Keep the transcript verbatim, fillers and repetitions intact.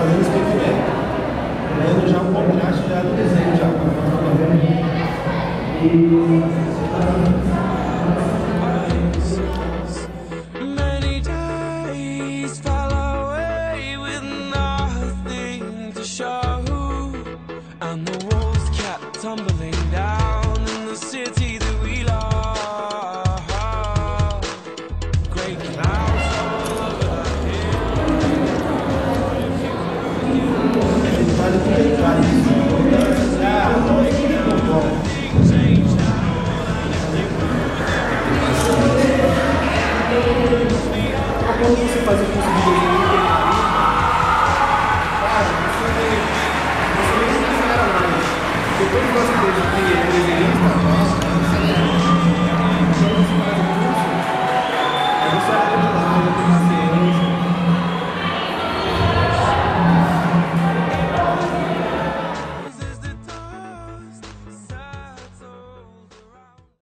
fazendo esquecimento. Vendo já o contraste já do desenho já. E and the walls kept tumbling down in the city that we love. Great clouds all over the Quando você faz o curso de